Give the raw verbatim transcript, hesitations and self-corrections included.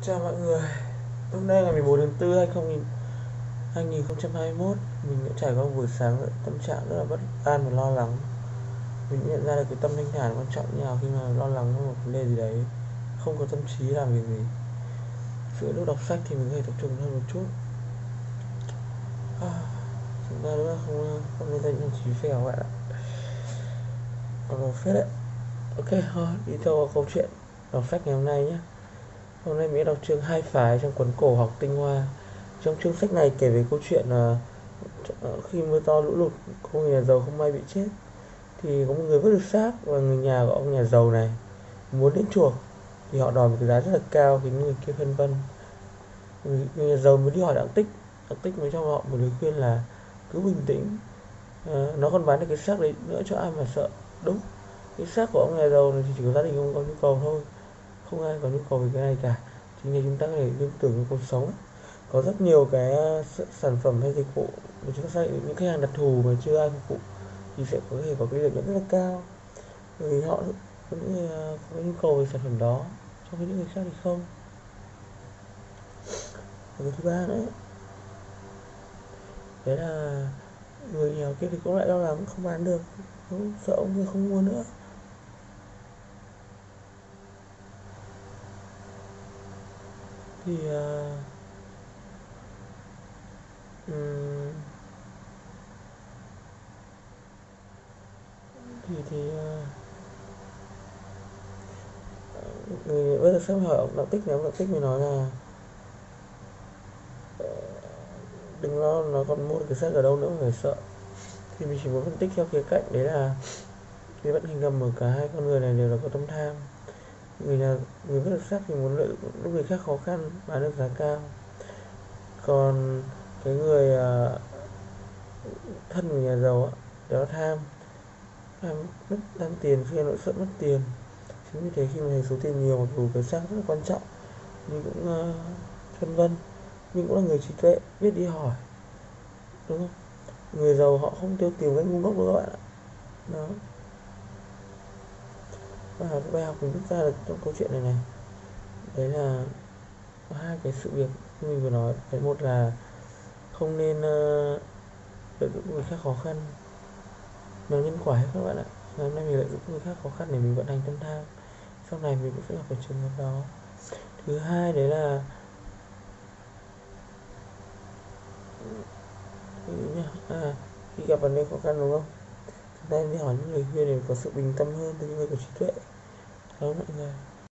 Chào mọi người. Hôm nay ngày mười bốn tháng tư hai nghìn không trăm hai mươi mốt, mình đã trải qua một buổi sáng tâm trạng rất là bất an và lo lắng. Mình nhận ra được cái tâm thanh thản quan trọng như nào khi mà lo lắng về một vấn đề gì đấy, không có tâm trí làm việc gì. Giữa lúc đọc sách thì mình có thể tập trung hơn một chút. À, chúng ta nữa không không nên dành những trí phèo các bạn ạ. Còn phết đấy. Ok, thôi đi theo vào câu chuyện đọc sách ngày hôm nay nhé. Hôm nay mình đọc chương Hai Phái trong cuốn Cổ Học Tinh Hoa. Trong chương sách này kể về câu chuyện là khi mưa to lũ lụt, có người nhà giàu không may bị chết, thì có một người vứt được xác, và người nhà của ông nhà giàu này muốn đến chuộc, thì họ đòi một cái giá rất là cao, khiến người kia phân vân. Người, người nhà giàu mới đi hỏi Đặng Tích. Đặng Tích mới cho họ một lời khuyên là cứ bình tĩnh, à, nó còn bán được cái xác đấy nữa cho ai mà sợ. Đúng, cái xác của ông nhà giàu này thì chỉ có gia đình ông có nhu cầu thôi, không ai có nhu cầu về cái này cả. Chính là chúng ta có thể liên tưởng đến cuộc sống. Có rất nhiều cái sản phẩm hay dịch vụ mà chúng ta xác định những khách hàng đặc thù mà chưa ai phục vụ thì sẽ có thể có cái lợi nhuận rất là cao, vì họ có những người có nhu cầu về sản phẩm đó, trong khi những người khác thì không. Và cái thứ ba nữa, đấy là người nghèo kia thì cũng lại lo lắng không bán được, cũng sợ ông kia không mua nữa. Thì uh, um, thì thì uh, người bây giờ xem hỏi ông Đặng Tích này, ông Đặng Tích mới nói là đừng lo, nó còn mua được cái xác ở đâu nữa mà phải sợ. Thì mình chỉ muốn phân tích theo khía cạnh đấy là cái vận hành ngầm ở cả hai con người này đều là có tâm tham. Người là người bất hợp sắc thì muốn lợi dụng lúc người khác khó khăn bán được giá cao, còn cái người uh, thân người nhà giàu á, đó tham tham mất tham tiền, khi nỗi sợ mất tiền. Chính vì thế khi mà thấy số tiền nhiều, mặc dù cái xác rất là quan trọng nhưng cũng uh, phân vân, nhưng cũng là người trí tuệ, biết đi hỏi, đúng không? Người giàu họ không tiêu tiền cách ngu ngốc đâu các bạn ạ. Đó, và bài học mình rút ra được trong câu chuyện này này, đấy là có hai cái sự việc như mình vừa nói. Cái một là không nên uh, lợi dụng người khác khó khăn, nó nhân quả hết các bạn ạ. Ngày hôm nay mình lợi dụng người khác khó khăn để mình vận hành tâm tham, sau này mình cũng sẽ gặp phải trường hợp đó. Thứ hai đấy là à, khi gặp vấn đề khó khăn, đúng không, chúng ta nên hỏi những lời khuyên để có sự bình tâm hơn từ những người có trí tuệ. Đó mọi người.